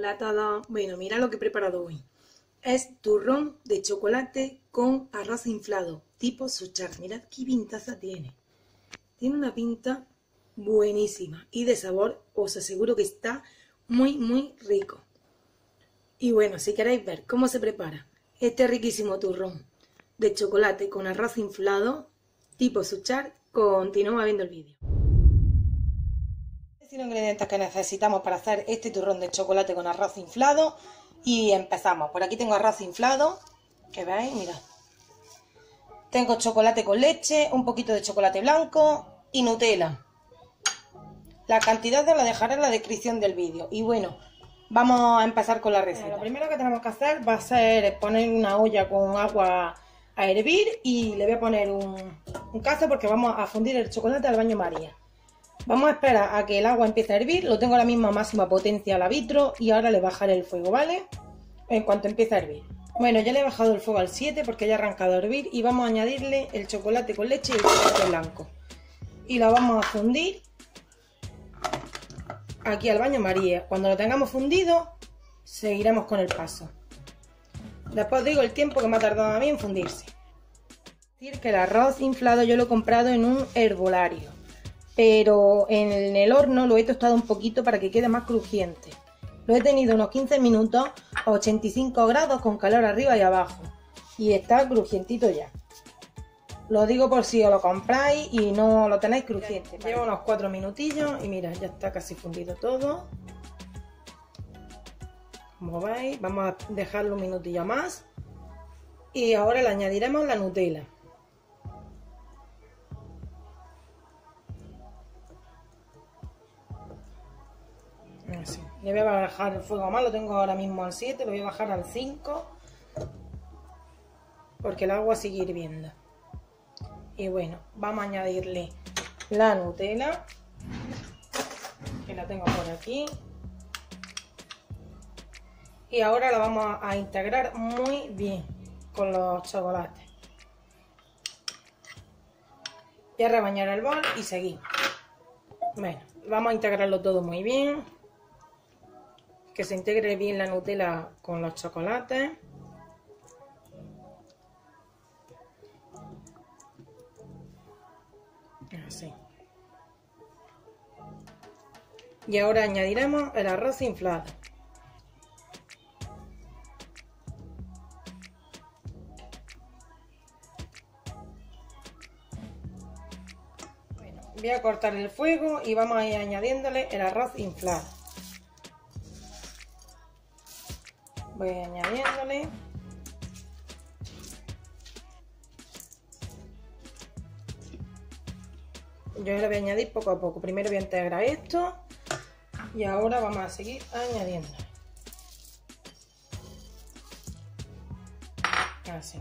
Hola a todos. Bueno, mira lo que he preparado hoy. Es turrón de chocolate con arroz inflado, tipo Suchar. Mirad qué pintaza tiene. Tiene una pinta buenísima y de sabor os aseguro que está muy rico. Y bueno, si queréis ver cómo se prepara este riquísimo turrón de chocolate con arroz inflado, tipo Suchar, continúa viendo el vídeo. Los ingredientes que necesitamos para hacer este turrón de chocolate con arroz inflado y empezamos. Por aquí tengo arroz inflado, que veis, mirad. Tengo chocolate con leche, un poquito de chocolate blanco y Nutella. La cantidad la dejaré en la descripción del vídeo. Y bueno, vamos a empezar con la receta. Lo primero que tenemos que hacer va a ser poner una olla con agua a hervir y le voy a poner un cazo porque vamos a fundir el chocolate al baño María. Vamos a esperar a que el agua empiece a hervir. Lo tengo ahora mismo a máxima potencia al vitro y ahora le bajaré el fuego, ¿vale? En cuanto empiece a hervir. Bueno, ya le he bajado el fuego al 7 porque ya ha arrancado a hervir y vamos a añadirle el chocolate con leche y el chocolate blanco. Y lo vamos a fundir aquí al baño María. Cuando lo tengamos fundido, seguiremos con el paso. Después os digo el tiempo que me ha tardado a mí en fundirse. Decir que el arroz inflado yo lo he comprado en un herbolario, pero en el horno lo he tostado un poquito para que quede más crujiente. Lo he tenido unos 15 minutos a 85 grados con calor arriba y abajo y está crujientito ya. Lo digo por si os lo compráis y no lo tenéis crujiente. Lleva unos 4 minutillos y mira, ya está casi fundido todo. Como veis, vamos a dejarlo un minutillo más y ahora le añadiremos la Nutella. Así. Le voy a bajar el fuego más, lo tengo ahora mismo al 7, lo voy a bajar al 5 porque el agua sigue hirviendo. Y bueno, vamos a añadirle la Nutella, que la tengo por aquí. Y ahora la vamos a integrar muy bien con los chocolates. Voy a rebañar el bol y seguimos. Bueno, vamos a integrarlo todo muy bien. Que se integre bien la Nutella con los chocolates. Así. Y ahora añadiremos el arroz inflado. Bueno, voy a cortar el fuego y vamos a ir añadiéndole el arroz inflado. Voy añadiéndole. Yo le voy a añadir poco a poco. Primero voy a integrar esto y ahora vamos a seguir añadiendo. Así.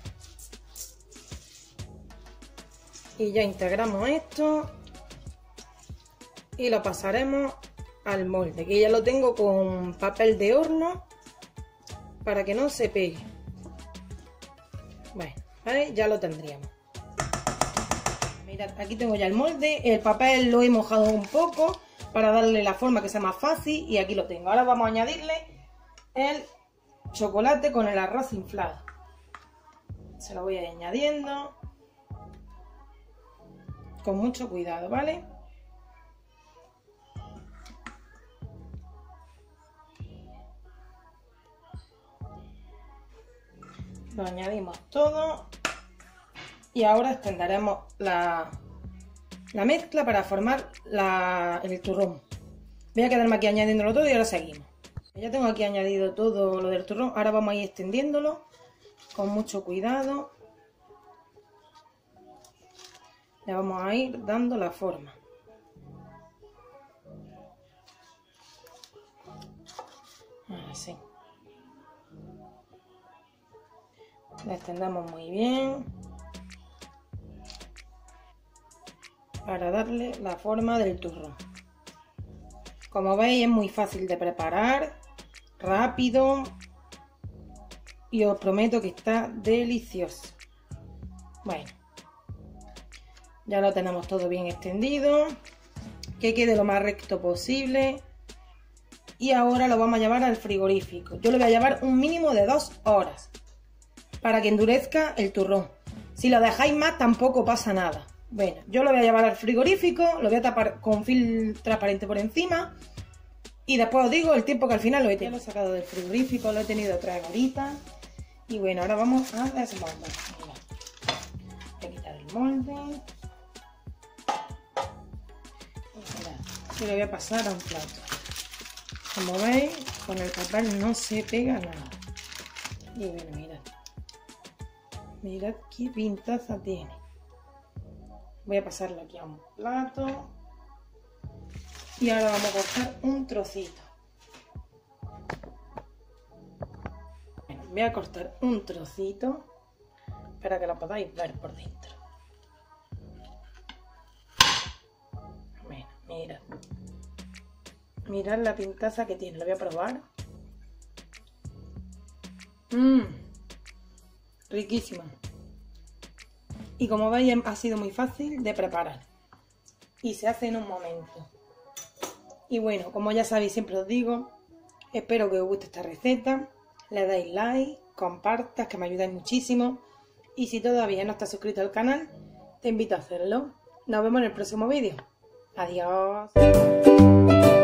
Y ya integramos esto y lo pasaremos al molde, que ya lo tengo con papel de horno para que no se pegue. Bueno, ¿veis? Ya lo tendríamos. Mirad, aquí tengo ya el molde, el papel lo he mojado un poco para darle la forma que sea más fácil y aquí lo tengo. Ahora vamos a añadirle el chocolate con el arroz inflado. Se lo voy a ir añadiendo con mucho cuidado, ¿vale? Lo añadimos todo y ahora extenderemos la mezcla para formar el turrón. Voy a quedarme aquí añadiéndolo todo y ahora seguimos. Ya tengo aquí añadido todo lo del turrón, ahora vamos a ir extendiéndolo con mucho cuidado. Le vamos a ir dando la forma. Así. La extendamos muy bien para darle la forma del turrón. Como veis es muy fácil de preparar, rápido y os prometo que está delicioso. Bueno, ya lo tenemos todo bien extendido, que quede lo más recto posible. y ahora lo vamos a llevar al frigorífico. Yo lo voy a llevar un mínimo de 2 horas para que endurezca el turrón. Si lo dejáis más tampoco pasa nada. Bueno, yo lo voy a llevar al frigorífico, lo voy a tapar con film transparente por encima y después os digo el tiempo que al final lo he tenido. Lo he sacado del frigorífico, lo he tenido 3 horitas y bueno, ahora vamos a desmoldar. Mira, voy a quitar el molde. Y lo voy a pasar a un plato. Como veis, con el papel no se pega nada. Y bueno, mirad. Mirad qué pintaza tiene. Voy a pasarlo aquí a un plato. Y ahora vamos a cortar un trocito. Bueno, voy a cortar un trocito para que lo podáis ver por dentro. Bueno, mirad. Mirad la pintaza que tiene. Lo voy a probar. Riquísima. Y como veis ha sido muy fácil de preparar. Y se hace en un momento. Y bueno, como ya sabéis, siempre os digo, espero que os guste esta receta. Le dais like, compartas, que me ayudáis muchísimo. Y si todavía no estás suscrito al canal, te invito a hacerlo. Nos vemos en el próximo vídeo. Adiós.